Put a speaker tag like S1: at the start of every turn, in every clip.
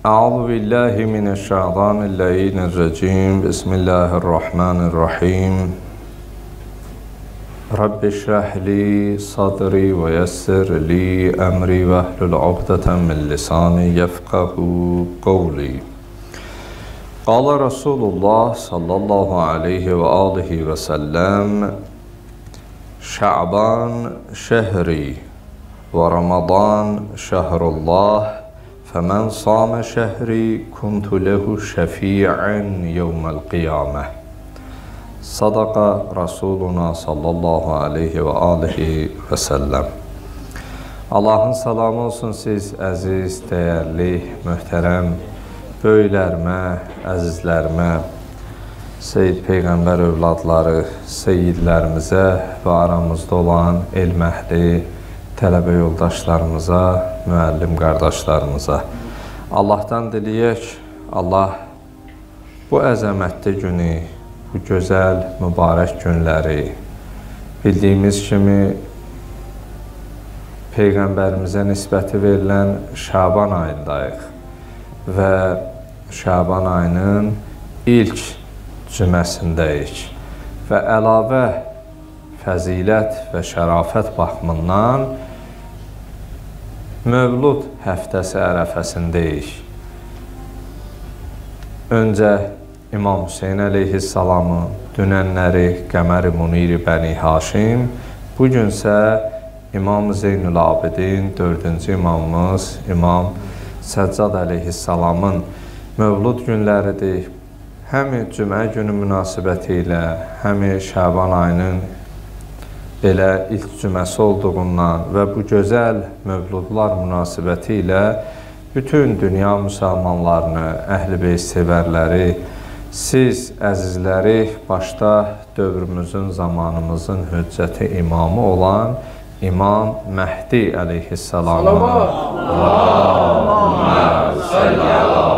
S1: أعوذ بالله من الشيطان اللعين الرجيم بسم الله الرحمن الرحيم رب اشرح لي صدري ويسر لي أمري واحلل عقدة من لساني يفقه قولي قال رسول الله صلى الله عليه وآله وسلم شعبان شهري ورمضان شهر الله فمن صام شهري كنت له شفيعا يوم القيامة صدق رسولنا صلى الله عليه وآله وسلم. Allahın salamı olsun siz əziz, dəyərli, möhtərəm böyüklərimə, əzizlərimə, Seyyid Peyğəmbər övladları, seyyidlərimizə və aramızda olan elm əhli, tələbə yoldaşlarımıza, müəllim qardaşlarımıza. Allahdan diləyək, Allah bu əzəmətli günü, bu gözəl, mübarək günləri bildiyimiz kimi Peyğəmbərimizə nisbəti verilən Şaban ayındayıq və Şaban ayının ilk cüməsindəyik və əlavə fəzilət və şərafət baxımından Mövlud həftəsi ərəfəsindəyik. Öncə İmam Hüseyin əleyhissalamın dünənləri Qəmər-i Munir-i Bəni Haşim, bugünsə İmam Zeynül Abidin, 4-cü imamımız İmam Səccad əleyhissalamın Mövlud günləridir. Həmi cümə günü münasibəti ilə, həmi Şaban ayının belə ilk cüməsi olduğundan və bu gözəl mövludlar münasibəti ilə bütün dünya müsəlmanlarını, əhl-i beyt sevərləri, siz əzizləri başda dövrümüzün, zamanımızın hüccəti imamı olan İmam Məhdi əleyhissalamı Allahümmə səlli əla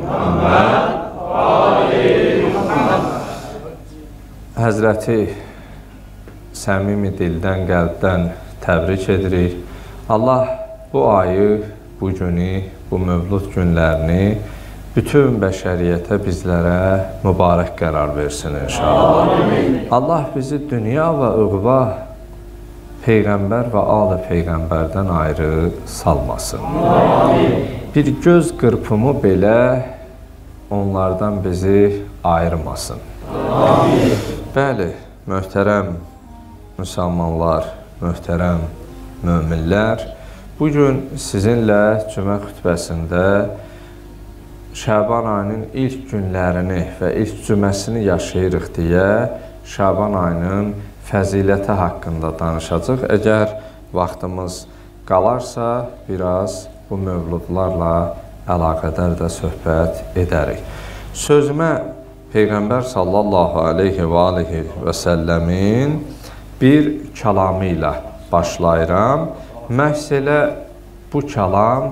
S1: Muhammed Həzrəti səmimi dildən, qəlbdən təbrik edirik. Allah bu ayı, bu günü, bu mövlud günlərini bütün bəşəriyyətə, bizlərə mübarək qərar versin inşallah. Allah bizi dünya və uğva Peyğəmbər və ali Peyğəmbərdən ayrı salmasın. Bir göz qırpımı belə onlardan bizi ayırmasın. Bəli, möhtərəm müsəlmanlar, möhtərəm möminlər, bugün sizinlə cümə xütbəsində Şaban ayının ilk günlərini və ilk cüməsini yaşayırıq deyə Şaban ayının fəziləti haqqında danışacaq. Əgər vaxtımız qalarsa, biraz bu mövludlarla əlaqədar da söhbət edərik. Sözümə Peyğəmbər sallallahu aleyhi və aleyhi və səlləmin bir kəlamı ilə başlayıram. Məhz elə bu kəlam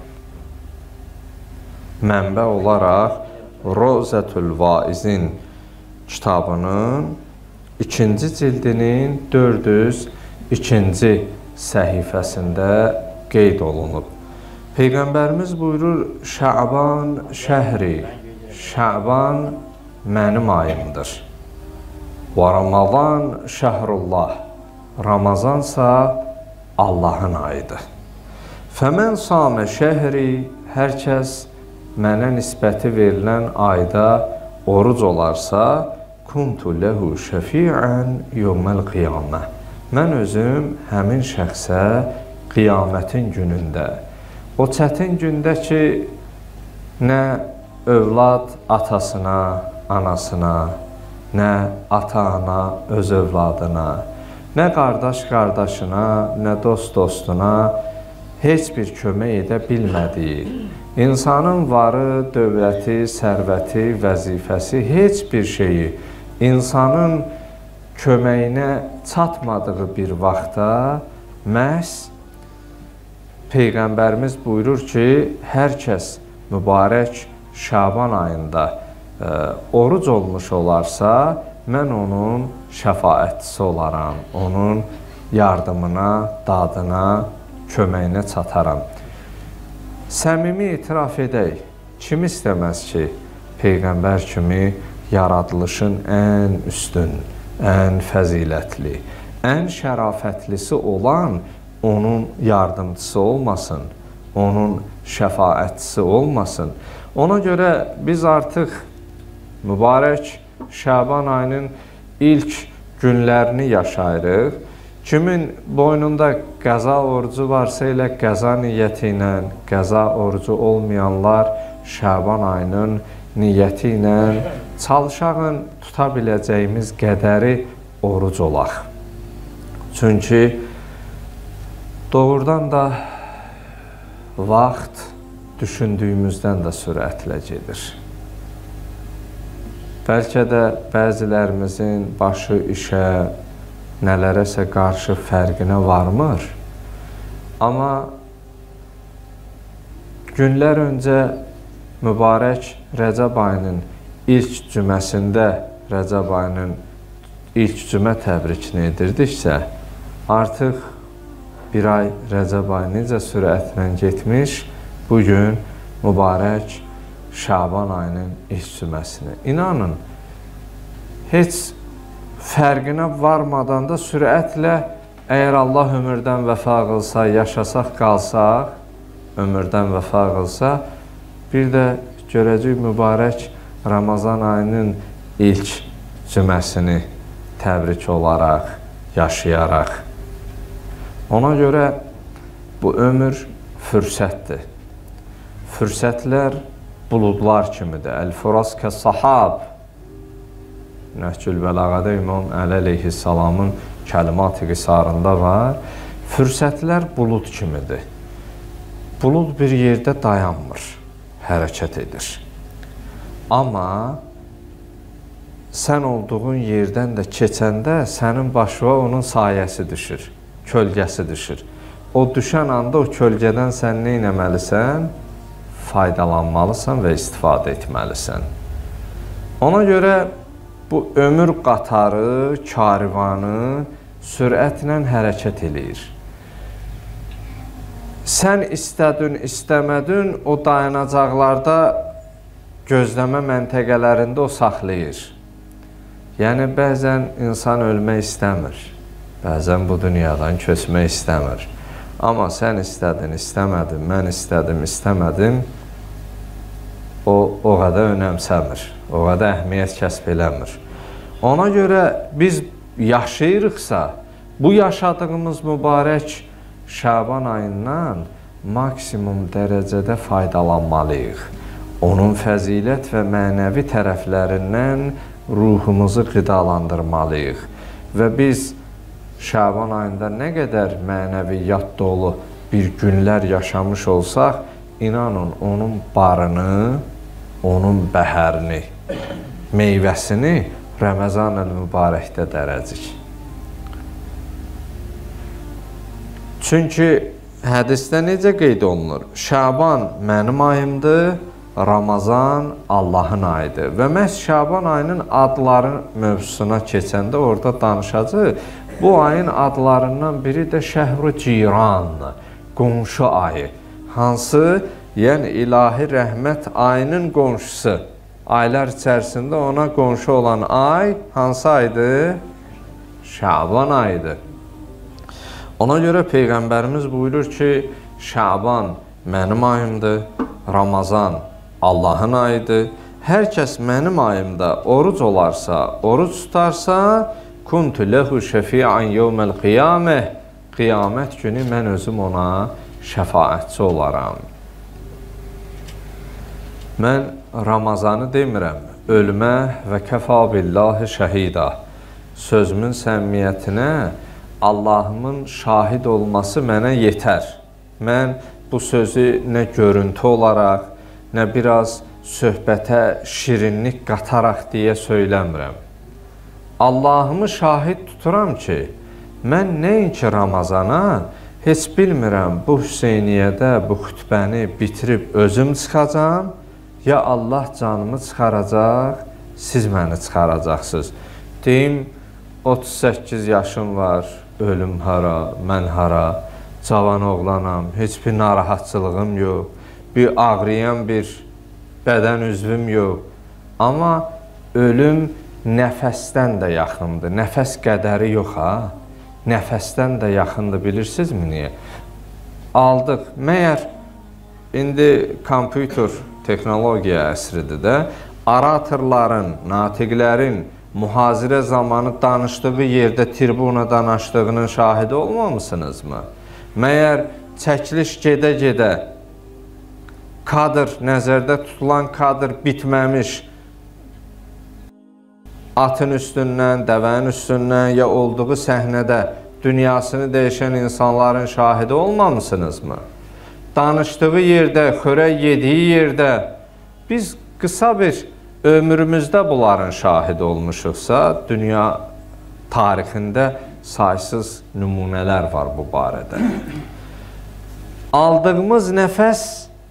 S1: mənbə olaraq Rozətül Vaizin kitabının 2-ci cildinin 402-ci səhifəsində qeyd olunub. Peyğəmbərimiz buyurur, Şaban şəhri, Şaban mənim ayımdır. Və Ramazan şəhrullah, Ramazansa Allahın ayıdır. Fəmən samə şəhri, hər kəs mənə nisbəti verilən ayda oruc olarsa, kuntu lehu şəfi'ən yevməl qiyamə. Mən özüm həmin şəxsə qiyamətin günündə, o çətin gündə ki, nə övlad atasına, anasına, nə ata-ana öz övladına, nə qardaş qardaşına, nə dost dostuna heç bir kömək edə bilmədiyi, insanın varı, dövləti, sərvəti, vəzifəsi, heç bir şeyi insanın köməyinə çatmadığı bir vaxtda məhz Peyğəmbərimiz buyurur ki, hər kəs mübarək Şaban ayında oruc olmuş olarsa, mən onun şəfaətçisi olaram, onun yardımına, dadına, köməyinə çataram. Səmimi etiraf edək, kim istəməz ki, Peyğəmbər kimi yaradılışın ən üstün, ən fəzilətli, ən şərafətlisi olan onun yardımcısı olmasın, onun şəfaətçisi olmasın. Ona görə biz artıq mübarək Şaban ayının ilk günlərini yaşayırıq. Kimin boynunda qəza orucu varsa elə qəza niyyəti ilə, qəza orucu olmayanlar Şaban ayının niyyəti ilə çalışağın tuta biləcəyimiz qədəri oruc olaq. Çünki doğrudan da vaxt düşündüyümüzdən də sürətlə gedir. Bəlkə də bəzilərimizin başı işə, nələrəsə qarşı fərqinə varmır. Amma günlər öncə mübarək Rəcəb ayının ilk cüməsində Rəcəb ayının ilk cümə təbrikini edirdiksə, artıq bir ay Rəcəb ayı necə sürətlə getmiş, bugün mübarək Şaban ayının ilk cüməsini. İnanın, heç fərqinə varmadan da sürətlə, əgər Allah ömürdən vəfa qılsa, yaşasaq, qalsaq, ömürdən vəfa qılsa, bir də görəcək mübarək Ramazan ayının ilk cüməsini təbrik olaraq, yaşayaraq. Ona görə bu ömür fürsətdir. Fürsətlər buludlar kimidir. Əl-furas kəs-sahab. Nəhcül Bəlağədə İmam Əli əleyhissalamın kəlimat-ı qisarında var. Fürsətlər bulud kimidir. Bulud bir yerdə dayanmır, hərəkət edir. Amma sən olduğun yerdən də keçəndə sənin başına onun sayəsi düşür, kölgəsi düşür. O düşən anda o kölgədən sən nə etməlisən? Faydalanmalısan və istifadə etməlisən. Ona görə bu ömür qatarı, karivanı sürətlə hərəkət eləyir. Sən istədin, istəmədin, o dayanacaqlarda, gözləmə məntəqələrində o saxlayır. Yəni, bəzən insan ölmək istəmir, bəzən bu dünyadan köçmək istəmir. Amma sən istədin, istəmədin, mən istədim, istəmədim, o qədər önəmsəmir, o qədər əhmiyyət kəsb eləmir. Ona görə biz yaşayırıqsa, bu yaşadığımız mübarək Şaban ayından maksimum dərəcədə faydalanmalıyıq. Onun fəzilət və mənəvi tərəflərindən ruhumuzu qidalandırmalıyıq. Və biz Şaban ayında nə qədər mənəviyyat dolu bir günlər yaşamış olsaq, inanın, onun barını, onun bəhərini, meyvəsini Ramazan-ül Mübarəkdə dərəcik. Çünki hədisdə necə qeyd olunur? Şaban mənim ayımdır, Ramazan Allahın ayıdır. Və məhz Şaban ayının adları mövzusuna keçəndə orada danışacaq. Bu ayın adlarından biri də Şəhr-ü Ciran, qonşu ayı. Hansı? Yəni, ilahi rəhmət ayının qonşusu. Aylar içərisində ona qonşu olan ay hansı aydır? Şaban ayıdır. Ona görə Peyğəmbərimiz buyurur ki, Şaban mənim ayımdır, Ramazan Allahın ayıdır. Hər kəs mənim ayımda oruc olarsa, oruc tutarsa, kuntu lehu şəfi'an yevməl qiyamə. Qiyamət günü mən özüm ona şəfaətçi olaram. Mən Ramazanı demirəm, ölümə və kəfa billahi şəhida. Sözümün səmimiyyətinə Allahımın şahid olması mənə yetər. Mən bu sözü nə görüntü olaraq, nə biraz söhbətə şirinlik qataraq deyə söyləmirəm. Allahımı şahid tuturam ki, mən nəinki Ramazana, heç bilmirəm bu Hüseyniyyədə bu xütbəni bitirib özüm çıxacam, ya Allah canımı çıxaracaq, siz məni çıxaracaqsınız. Deyim, 38 yaşım var, ölüm hara, mən hara, cavan oğlanam, heç bir narahatçılığım yox, bir ağrıyan bir bədən üzvüm yox. Amma ölüm nəfəsdən də yaxındır. Nəfəs qədəri yox ha. Nəfəsdən də yaxındır, bilirsinizmi niyə? Aldıq. Məyər indi kompüter texnologiya əsridir də, oratorların, natiqlərin mühazirə zamanı danışdığı yerdə tribuna danışdığının şahidi olmamısınızmı? Məyər çəkiliş gedə-gedə kadr, nəzərdə tutulan kadr bitməmiş, atın üstündən, dəvənin üstündən ya olduğu səhnədə dünyasını dəyişən insanların şahidi olmamısınızmı? Danışdığı yerdə, xörək yediyi yerdə biz qısa bir ömrümüzdə bunların şahidi olmuşuqsa, dünya tarixində saysız nümunələr var bu barədə. Aldığımız nəfəs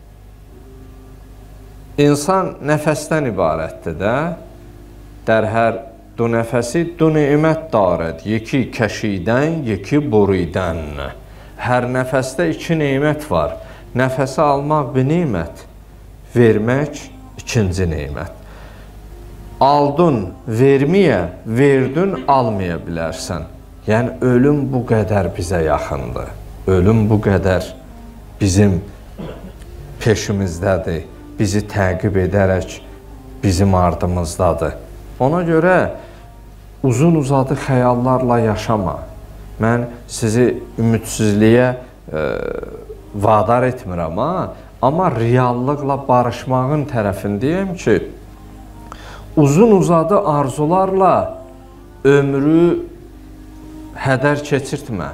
S1: insan nəfəsdən ibarətdir də. Dərhər du nəfəsi du nimət darəd, yeki kəşidən, yeki buridən. Hər nəfəsdə iki nimət var. Nəfəsi almaq bir nimət, vermək ikinci nimət. Aldın, verməyə, verdin, almaya bilərsən. Yəni, ölüm bu qədər bizə yaxındır. Ölüm bu qədər bizim peşimizdədir, bizi təqib edərək bizim ardımızdadır. Ona görə uzun-uzadı xəyallarla yaşama. Mən sizi ümidsizliyə vadar etmirəm, amma reallıqla barışmağın tərəfindəyəm ki, uzun-uzadı arzularla ömrü hədər keçirtmə.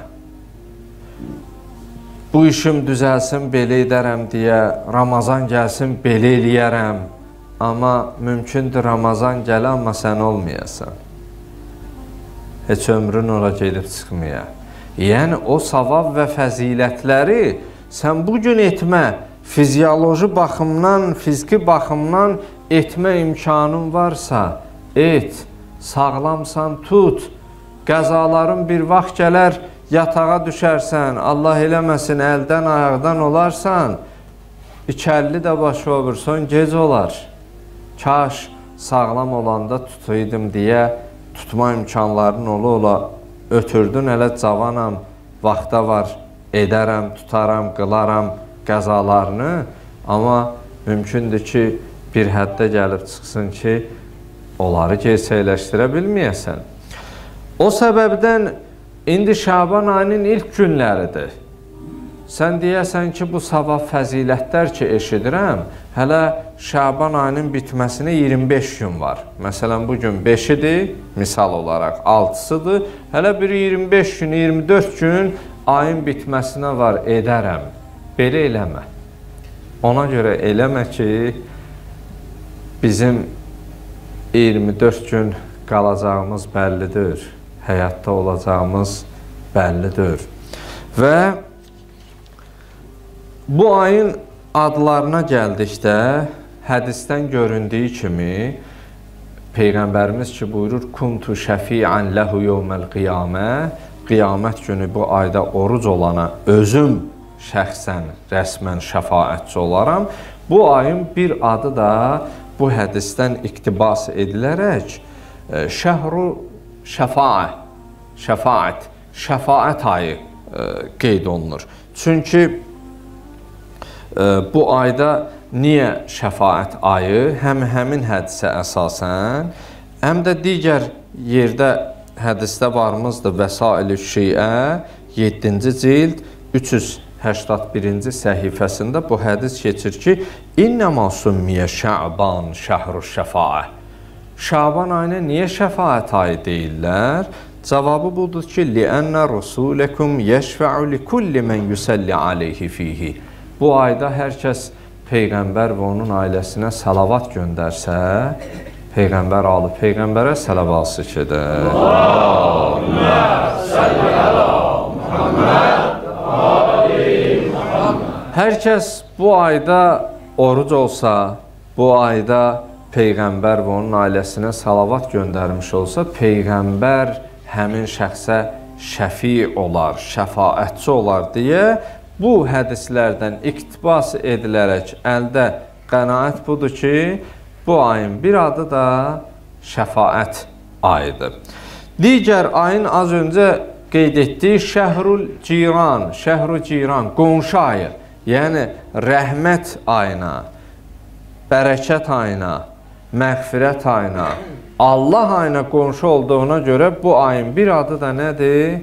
S1: Bu işim düzəlsin, belə edərəm deyə, Ramazan gəlsin, belə eləyərəm. Amma mümkündür Ramazan gələ, amma sən olmayasan. Heç ömrün ora gedib çıxmaya. Yəni, o savab və fəzilətləri sən bugün etmə, fizioloji baxımdan, fiziki baxımdan etmə imkanın varsa, et, sağlamsan, tut. Qəzaların bir vaxt gələr, yatağa düşərsən, Allah eləməsin, əldən, ayaqdan olarsan, 250 də başı olursan, gec olar. Kaş sağlam olanda tutuyordum deyə tutma imkanların ola-ola ötürdün, elə cavanam, vaxta var, edərəm, tutaram, qılaram qəzalarını, amma mümkündür ki, bir həddə gəlib çıxsın ki, onları gerçəkləşdirə bilməyəsən. O səbəbdən indi Şaban ayının ilk günləridir. Sən deyəsən ki, bu savab fəzilətlər ki, eşidirəm, hələ Şaban ayının bitməsinə 25 gün var. Məsələn, bugün 5-idir, misal olaraq 6-sıdır, hələ bir 25 gün, 24 gün ayın bitməsinə var, edərəm. Belə eləmə. Ona görə eləmə ki, bizim 24 gün qalacağımız bəllidir, həyatda olacağımız bəllidir. Və bu ayın adlarına gəldikdə, hədisdən göründüyü kimi, Peyğəmbərimiz ki, buyurur, Kuntu şəfiən ləhu yevməl qiyamə, qiyamət günü bu ayda oruc olana özüm şəxsən, rəsmən şəfaətçi olaram. Bu ayın bir adı da bu hədisdən iqtibas edilərək şəhru şəfaət ayı qeyd olunur. Çünki bu ayda niyə şəfaət ayı? Həm həmin hədisə əsasən, həm də digər yerdə hədisdə varımızdır Vəsail-i Şiə 7-ci cild 381-ci səhifəsində bu hədis keçir ki, İnnəmə summiyə Şəban şəhru şəfaə. Şaban ayına niyə şəfaət ayı deyirlər? Cavabı budur ki, Liənnə Rasuləkum yəşfə'u li kulli mən yüsəlli aleyhi fihi. Bu ayda hər kəs Peyğəmbər və onun ailəsinə salavat göndərsə, Peyğəmbər alıb Peyğəmbərə salavatı gedər. Allahümmə səlli ələ Muhamməd, Ali Muhamməd. Hər kəs bu ayda oruc olsa, bu ayda Peyğəmbər və onun ailəsinə salavat göndərmiş olsa, Peyğəmbər həmin şəxsə şəfi olar, şəfaətçi olar deyə bu hədislərdən iqtibas edilərək əldə qənaət budur ki, bu ayın bir adı da şəfaət ayıdır. Digər ayın az öncə qeyd etdiyi Şəhrul Ciran, qonşu ayı, yəni rəhmət ayına, bərəkət ayına, məğfirət ayına, Allah ayına qonşu olduğuna görə bu ayın bir adı da nədir?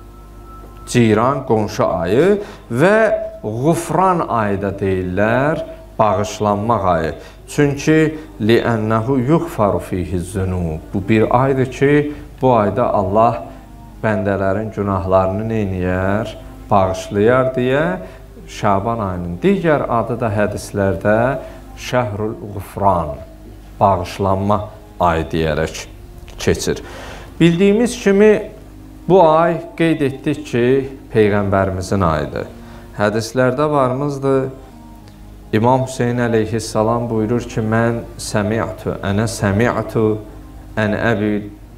S1: Ciran, qonşu ayı və Ğufran ayı da deyirlər, bağışlanmaq ayı. Çünki li'ənəhu yuğfaru fihi zunub. Bu bir aydır ki, bu ayda Allah bəndələrin günahlarını neyniyər? Bağışlayar deyə Şaban ayının digər adı da hədislərdə Şəhrul Ğufran, bağışlanma ayı deyərək keçir. Bildiyimiz kimi bu ay qeyd etdik ki, Peyğəmbərimizin ayıdır. Hədislərdə varımızdır. İmam Hüseyin əleyhissalam buyurur ki, mən səmi'tu ən Əbi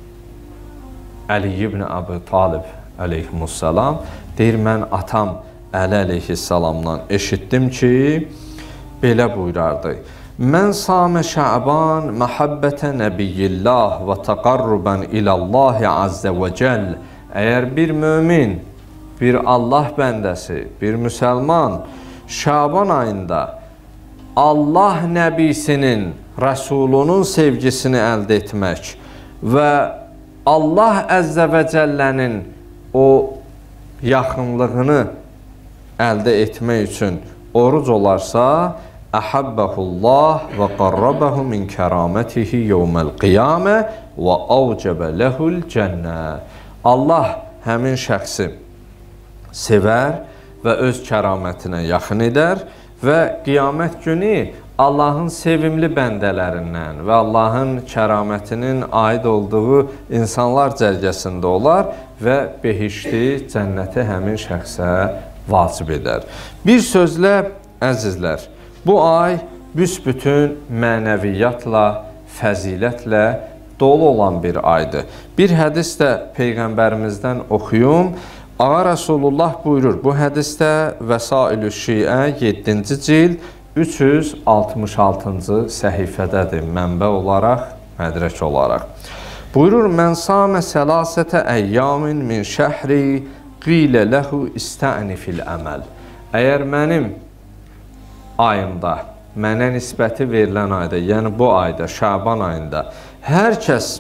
S1: Əli ibn Əbi Talib əleyhissalam deyir, mən atam Əli əleyhissalamdan eşitdim ki, belə buyurardı. Mən samə Şəban məhəbbətə nəbiyyillah və təqarrubən iləllahi əzzə və cəl. Əgər bir mömin, bir Allah bəndəsi, bir müsəlman Şaban ayında Allah nəbisinin, rəsulunun sevgisini əldə etmək və Allah əzzə və cəllənin o yaxınlığını əldə etmək üçün oruc olarsa, Əhəbbəhullah və qarrabəhu min kəramətihi yevməl qiyamə və avcəbə ləhul cənnə. Allah həmin şəxsi sevər və öz kəramətinə yaxın edər və qiyamət günü Allahın sevimli bəndələrindən və Allahın kəramətinin aid olduğu insanlar cərgəsində olar və behişti, cənnəti həmin şəxsə vacib edər. Bir sözlə, əzizlər, bu ay büsbütün mənəviyyatla, fəzilətlə dolu olan bir aydır. Bir hədis də Peyğəmbərimizdən oxuyum. Ağa Rasulullah buyurur, bu hədisdə Vəsail-ü Şiə 7-ci cild 366-cı səhifədədir, mənbə olaraq, mədrək olaraq. Buyurur, mən samə səlasətə əyyamin min şəhri qilə ləhu istəni fil əməl. Əgər mənim ayımda, mənə nisbəti verilən ayda, yəni bu ayda, Şaban ayında hər kəs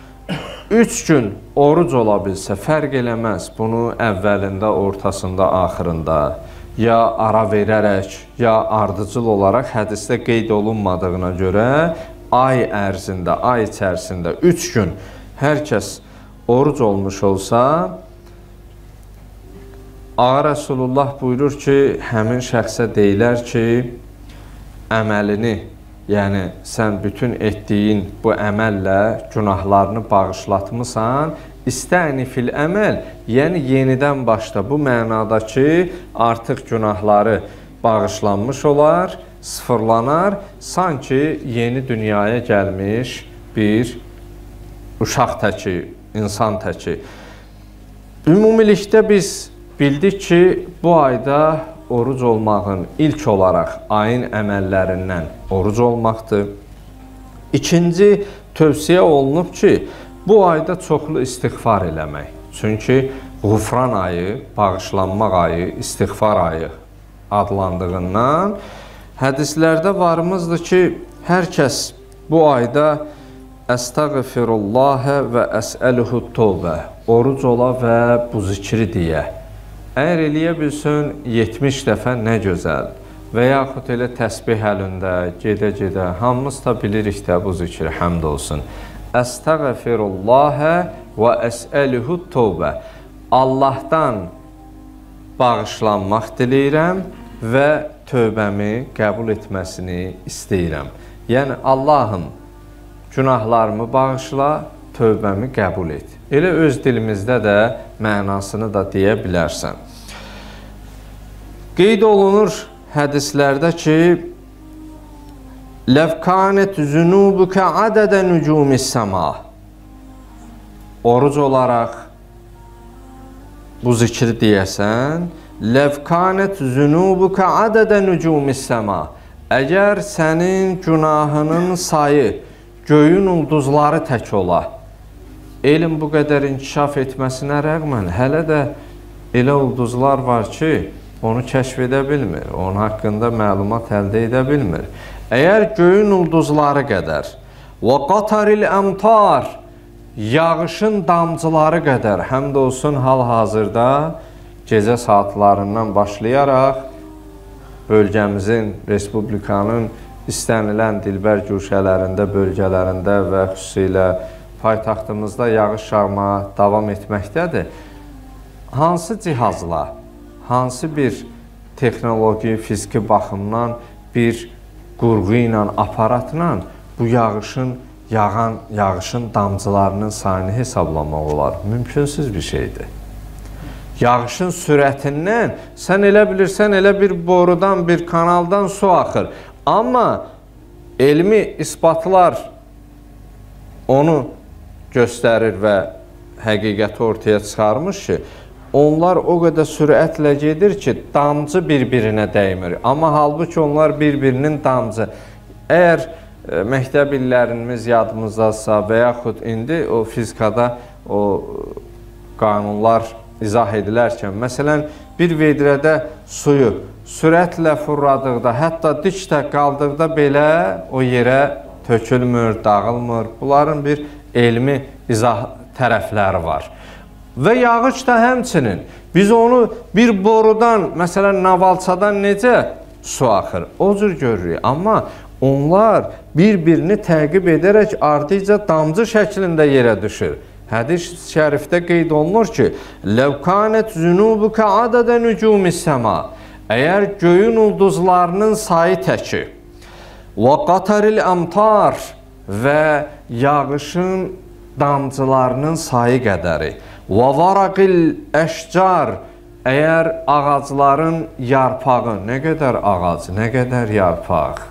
S1: 3 gün oruc ola bilsə, fərq eləməz. Bunu əvvəlində, ortasında, axırında, ya ara verərək, ya ardıcıl olaraq hədisdə qeyd olunmadığına görə ay ərzində, ay içərisində 3 gün hər kəs oruc olmuş olsa, Ağa Rasulullah buyurur ki, həmin şəxsə deyilər ki, əməlini, yəni sən bütün etdiyin bu əməllə günahlarını bağışlatmısan, istəni fil əməl, yəni yenidən başla. Bu mənada ki, artıq günahları bağışlanmış olar, sıfırlanar, sanki yeni dünyaya gəlmiş bir uşaq təki, insan təki. Ümumilikdə biz bildik ki, bu ayda oruc olmağın ilk olaraq ayın əməllərindən oruc olmaqdır. İkinci, tövsiyə olunub ki, bu ayda çoxlu istiğfar eləmək. Çünki Ğufran ayı, bağışlanmaq ayı, istiğfar ayı adlandığından hədislərdə varımızdır ki, hər kəs bu ayda Əstəğfirullahə və əsəluhu tövbə, oruc ola və bu zikri deyə. Əgər eləyə bilsən 70 dəfə nə gözəl və yaxud elə təsbih əlində, gedə-gedə, hamımız da bilirik də bu zikri, həmd olsun. Əstəğfirullahə və əsəluhu tövbə. Allahdan bağışlanmaq diləyirəm və tövbəmi qəbul etməsini istəyirəm. Yəni, Allahım, günahlarımı bağışla, tövbəmi qəbul et. Elə öz dilimizdə də mənasını da deyə bilərsən. Qeyd olunur hədislərdə ki, Ləv kanət zünubukə ədədə nücumis səma. Oruc olaraq bu zikri deyəsən, Ləv kanət zünubukə ədədə nücumis səma. Əgər sənin günahının sayı göyün ulduzları tək ola, elm bu qədər inkişaf etməsinə rəğmən hələ də elə ulduzlar var ki, onu kəşf edə bilmir, onun haqqında məlumat əldə edə bilmir. Əgər göyün ulduzları qədər və qataril əmtar, yağışın damcıları qədər, həm də olsun hal-hazırda gecə saatlarından başlayaraq bölgəmizin, Respublikanın istənilən dilbər güşələrində, bölgələrində və xüsusilə paytaxtımızda yağış yağmağa davam etməkdədir. Hansı cihazla, hansı bir texnoloji, fiziki baxımdan bir qurğu ilə, aparatla bu yağışın damcılarının sayını hesablamaq olar? Mümkünsüz bir şeydir. Yağışın sürətindən sən elə bilirsən, elə bir borudan, bir kanaldan su axır. Amma elmi isbatlar onu göstərir və həqiqəti ortaya çıxarmış ki, onlar o qədər sürətlə gedir ki, damcı bir-birinə dəymir. Amma halbuki onlar bir-birinin damcı. Əgər məktəb illərimiz yadımızdasa və yaxud indi o fizikada o qanunlar izah edilərkən, məsələn, bir vedrədə suyu sürətlə fırladıqda, hətta dikdə qaldıqda belə o yerə tökülmür, dağılmır. Bunların bir elmi izah tərəfləri var. Və yağış da həmçinin. Biz onu bir borudan, məsələn, navalçadan necə su axır? O cür görürük. Amma onlar bir-birini təqib edərək ardıca damcı şəklində yerə düşür. Hədis şərifdə qeyd olunur ki, "Ləv kanət zunubuka adada nucumis səma." Əgər göyün ulduzlarının sayı təki və qataril əmtar və yağışın damcılarının sayı qədəri və varaqil əşcar, əgər ağacların yarpağı, nə qədər ağac, nə qədər yarpaq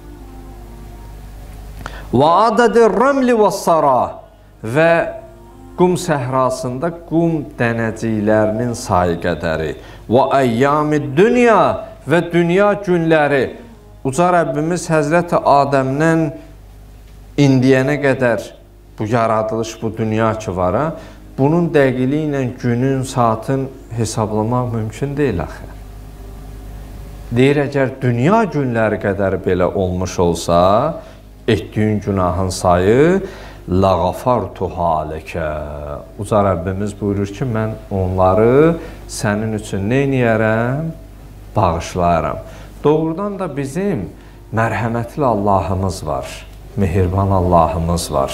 S1: və adadir rəmli və sara və qum səhrasında qum dənəciklərinin sayı qədəri və əyyami dünya və dünya günləri. Uca Rəbbimiz Həzrəti Adəmdən indiyənə qədər bu yaradılış, bu dünya ki var, bunun dəqiqliyi ilə günün, saatın hesablamaq mümkün deyil axı. Deyir, əgər dünya günləri qədər belə olmuş olsa, etdiyin günahın sayı lağafartuha ləkə. Uca Rəbbimiz buyurur ki, mən onları sənin üçün neyniyərəm? Bağışlayaram. Doğrudan da bizim mərhəmətli Allahımız var, mehriban Allahımız var.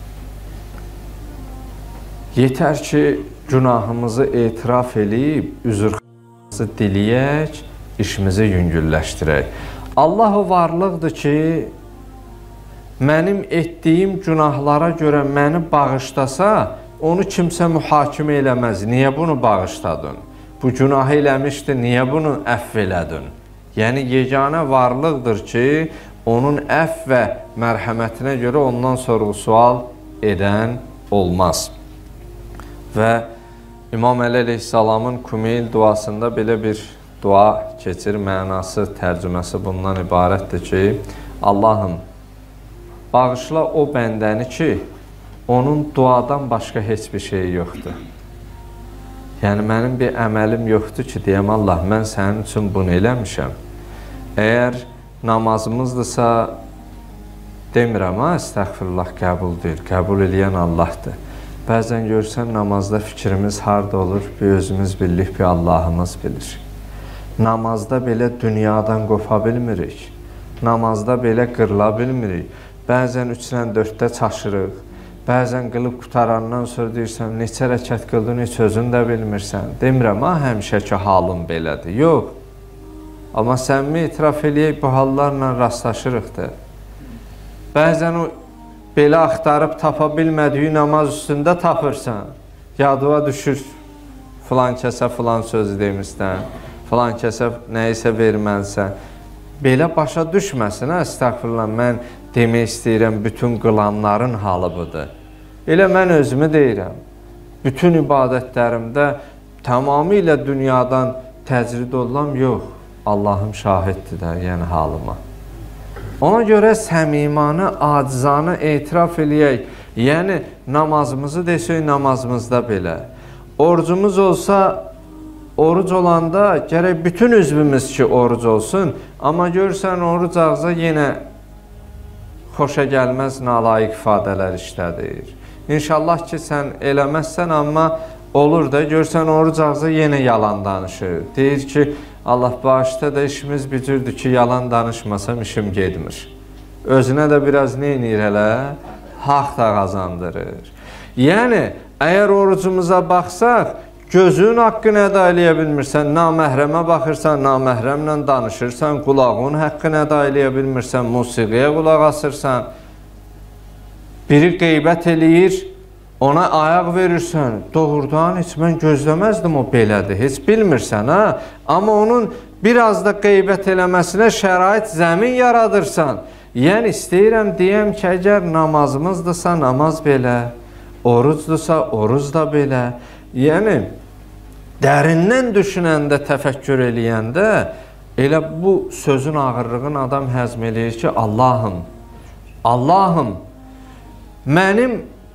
S1: Yetər ki, günahımızı etiraf eləyib, üzrxahlığımızı diləyək, işimizi yüngülləşdirək. Allah o varlıqdır ki, mənim etdiyim günahlara görə məni bağışlasa, onu kimsə mühakimə eləməz. Niyə bunu bağışladın? Bu günahı eləmişdi, niyə bunu əfv elədin? Yəni, yeganə varlıqdır ki, onun əfv və mərhəmətinə görə ondan sorğu-sual edən olmaz. Və İmam Əli əleyhissalamın Kumeyl duasında belə bir dua keçir, mənası, tərcüməsi bundan ibarətdir ki, Allahım, bağışla o bəndəni ki, onun duadan başqa heç bir şey yoxdur. Yəni, mənim bir əməlim yoxdur ki, deyəm, Allah, mən sənin üçün bunu eləmişəm. Əgər namazımızdırsa, demirəm, əstəğfirullah, qəbul deyil, qəbul eləyən Allahdır. Bəzən görsən, namazda fikrimiz harada olur, bir özümüz bilirik, bir Allahımız bilir. Namazda belə dünyadan qopa bilmirik, namazda belə qırıla bilmirik. Bəzən 3-dən 4-də çaşırıq, bəzən qılıb qutarandan sonra deyirsən, neçə rəkət qıldın, heç özün də bilmirsən. Demirəm, həmişəki halım belədir. Yox. Amma səmimi etiraf eləyək, bu hallarla rastlaşırıq da. Bəzən o belə axtarıb tapa bilmədiyi namaz üstündə tapırsan. Yadıva düşür, filan kəsə filan sözü demişsən, filan kəsə nəyisə vermənsən. Belə başa düşməsin, əstəğfirullah, mən demək istəyirəm, bütün qılanların halı budur. Elə mən özümü deyirəm, bütün ibadətlərimdə tamamilə dünyadan təcrid olulam, yox, Allahım şahiddir də, yəni halıma. Ona görə səmimanə, acizanə etiraf eləyək. Yəni, namazımızı desək, namazımızda belə. Orucumuz olsa, oruc olanda gərək bütün üzvümüz ki, oruc olsun. Amma görürsən, oruc ağza yenə xoşa gəlməz, nalayiq ifadələr işlədir. İnşallah ki, sən eləməzsən, amma olur da, görürsən, oruc ağza yenə yalan danışır. Deyir ki, Allah bağışda da işimiz bir cürdür ki, yalan danışmasam işim gedmir. Özünə də biraz nə edir hələ? Haqq da qazandırır. Yəni, əgər orucumuza baxsaq, gözün haqqını əda eləyə bilmirsən, naməhrəmə baxırsan, naməhrəmlə danışırsan, qulağın haqqını əda eləyə bilmirsən, musiqiyə qulaq asırsan, biri qeybət eləyir, ona ayaq verirsən, doğrudan heç mən gözləməzdim o belədir, heç bilmirsən, ha? Amma onun biraz da qeybət eləməsinə şərait zəmin yaradırsan. Yəni, istəyirəm deyəm ki, əgər namazımızdırsa, namaz belə, orucdursa, oruc da belə. Yəni, dərindən düşünəndə, təfəkkür eləyəndə, elə bu sözün ağırlığını adam həzm eləyir ki, Allahım, mənim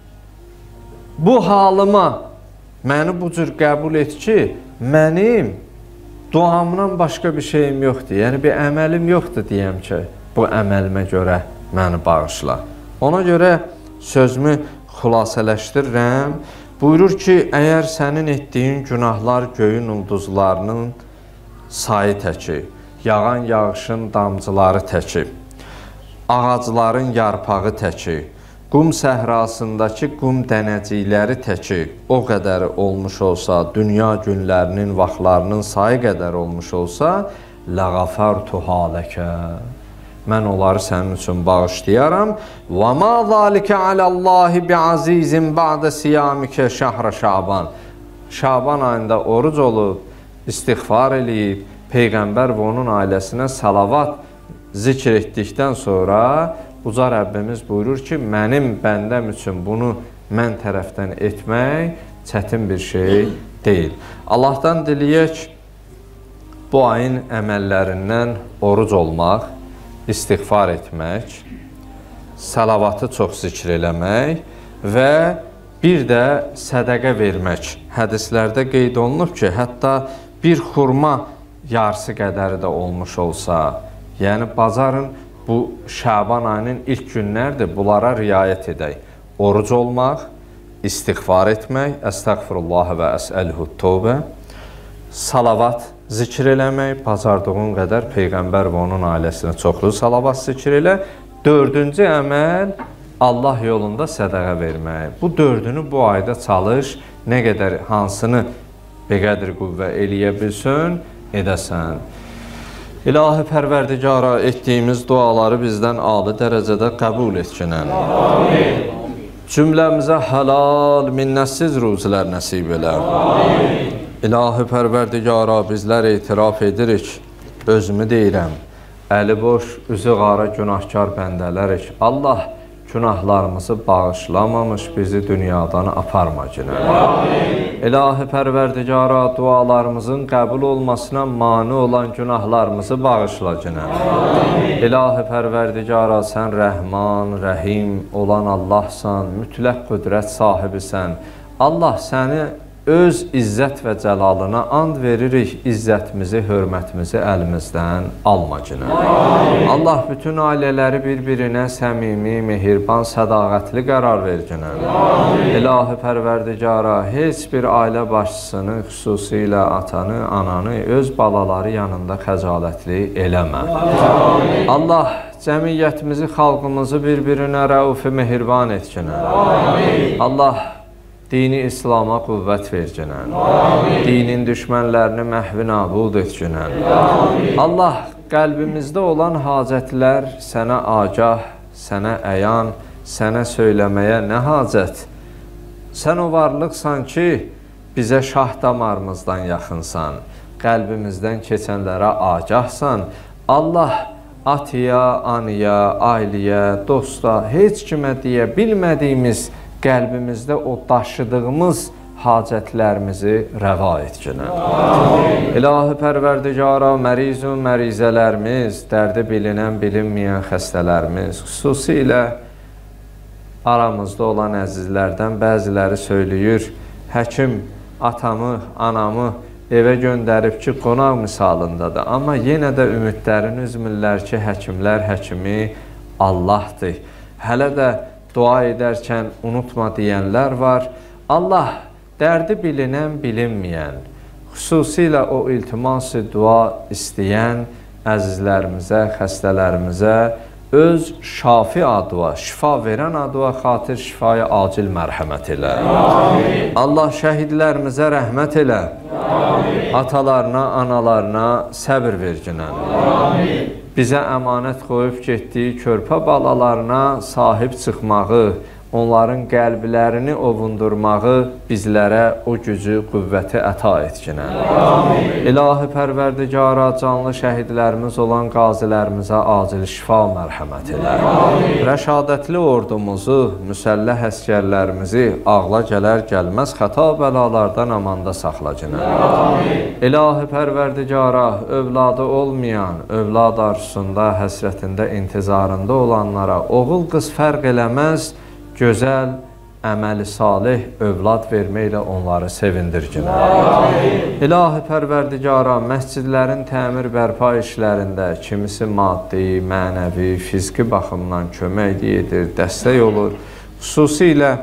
S1: bu halıma, məni bu cür qəbul et ki, mənim duamdan başqa bir şeyim yoxdur. Yəni, bir əməlim yoxdur deyəm ki, bu əməlimə görə məni bağışla. Ona görə sözümü xülasələşdirirəm. Buyurur ki, əgər sənin etdiyin günahlar göyün ulduzlarının sayı təki, yağan yağışın damcıları təki, ağacların yarpağı təki, qum səhrasındakı qum dənəcikləri təki o qədər olmuş olsa, dünya günlərinin, vaxtlarının sayı qədər olmuş olsa, لَغَفَرْتُ حَالَكَ mən onları sənin üçün bağışlayaram. وَمَا ذَلِكَ عَلَى اللّٰهِ بِعَزِيزٍ بَعْدَ سِيَامِكَ شَهْرَ شَعْبَانِ Şaban ayında oruc olub, istiğfar eləyib, Peyğəmbər və onun ailəsinə salavat zikr etdikdən sonra Uca Rəbbimiz buyurur ki, mənim bəndəm üçün bunu mən tərəfdən etmək çətin bir şey deyil. Allahdan diləyək bu ayın əməllərindən oruc olmaq, istiğfar etmək, salavatı çox zikr eləmək və bir də sədəqə vermək. Hədislərdə qeyd olunub ki, hətta bir xurma yarısı qədəri də olmuş olsa, yəni bacarın bu Şaban ayının ilk günlərdir, bunlara riayət edək. Oruc olmaq, istiğfar etmək, əstəğfirullah və əsəlhü tövbə, salavat zikr eləmək, bacardığın qədər Peyğəmbər və onun ailəsinə çoxlu salavat zikr elə. Dördüncü əməl, Allah yolunda sədəqə vermək. Bu dördünü bu ayda çalış, nə qədər hansını beqədir qüvvə eləyə bilsən, edəsən. İlahi Pərverdigara etdiyimiz duaları bizdən ali dərəcədə qəbul etkinən. Cümləmizə halal, minnətsiz ruzilər nəsib elə. İlahi Pərverdigara bizlər etiraf edirik, özümü deyirəm, əli boş, üzü qara günahkar bəndələrik. Allah günahlarımızı bağışlamamış bizi dünyadan aparma günə. İlahi Pərverdigara dualarımızın qəbul olmasına mani olan günahlarımızı bağışla günə. İlahi Pərverdigara sən Rəhman, Rəhim olan Allahsan, mütləq qüdrət sahibisən. Allah səni öz izzət və cəlalına and veririk, izzətimizi, hörmətimizi əlimizdən alma günə. Allah bütün ailələri bir-birinə səmimi, mehriban, sədaqətli qərar ver günə. İlahi Pərverdigara heç bir ailə başçısını, xüsusilə atanı, ananı, öz balaları yanında xəcalətli eləmə. Allah cəmiyyətimizi, xalqımızı bir-birinə rəuf-i mehriban et günə. Allah dini İslama qüvvət ver günən. Dinin düşmənlərini məhvi nabud et günən. Allah qəlbimizdə olan hacətlər sənə agah, sənə əyan, sənə söyləməyə nə hacət? Sən o varlıqsan ki, bizə şah damarımızdan yaxınsan, qəlbimizdən keçənlərə agahsan. Allah atıya, anıya, ailəyə, dosta, heç kimə deyə bilmədiyimiz qəlbimizdə o daşıdığımız hacətlərimizi rəva etginə. İlahi Pərverdigara, mərizun mərizələrimiz, dərdi bilinən, bilinməyən xəstələrimiz, xüsusilə aramızda olan əzizlərdən bəziləri söyləyir, həkim atamı, anamı evə göndərib ki, qonaq misalındadır. Amma yenə də ümidlərini üzmürlər ki, həkimlər həkimi Allahdır. Hələ də dua edərkən unutma deyənlər var. Allah dərdi bilinən, bilinməyən, xüsusilə o iltiması dua istəyən əzizlərimizə, xəstələrimizə öz şafi adua, şifa verən adua xatir şifaya acil mərhəmət elə. Amin. Allah şəhidlərimizə rəhmət elə. Amin. Atalarına, analarına səbir verginən. Amin. Bizə əmanət qoyub getdiyi körpə balalarına sahib çıxmağı, onların qəlblərini ovundurmağı bizlərə o gücü, qüvvəti əta etginə. İlahi Pərverdigara, canlı şəhidlərimiz olan qazilərimizə acil şifa mərhəmət elə. Rəşadətli ordumuzu, müsəlləh əskərlərimizi ağla gələr gəlməz xəta bəlalardan amanda saxlacinə. İlahi Pərverdigara, övladı olmayan, övlad arzusunda, həsrətində, intizarında olanlara oğul qız fərq eləməz, gözəl, əməli salih övlad verməklə onları sevindirginə. İlahi Pərverdigara, məscidlərin təmir bərpa işlərində kimisi maddi, mənəvi, fiziki baxımdan kömək edir, dəstək olur. Xüsusilə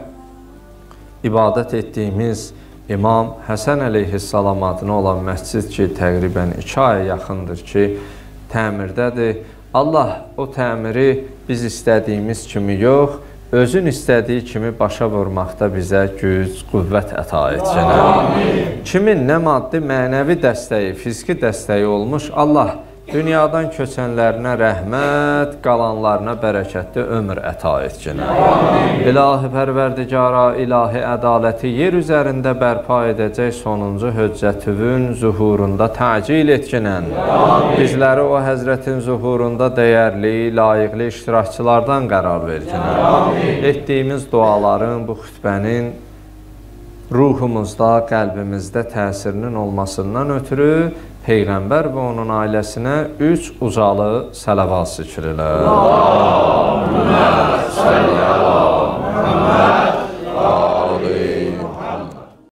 S1: ibadət etdiyimiz İmam Həsən əleyhissalam adına olan məscid ki, təqribən 2 aya yaxındır ki, təmirdədir. Allah o təmiri biz istədiyimiz kimi yox, özün istədiyi kimi başa vurmaqda bizə güc, qüvvət əta etsinə. Kimin nə maddi, mənəvi dəstəyi, fiziki dəstəyi olmuş, Allah dünyadan köçənlərinə rəhmət, qalanlarına bərəkətli ömür əta etsinə. İlahi Pərverdigara, ilahi ədaləti yer üzərində bərpa edəcək sonuncu höccətüvün zuhurunda təcil etginən. Bizləri o həzrətin zuhurunda dəyərli, layiqli iştirakçılardan qərar verginən. Etdiyimiz duaların, bu xütbənin ruhumuzda, qəlbimizdə təsirinin olmasından ötürü Peyğəmbər və onun ailəsinə 3 ucalı sələvat zikr elə. Allahümmə səlli əla Muhamməd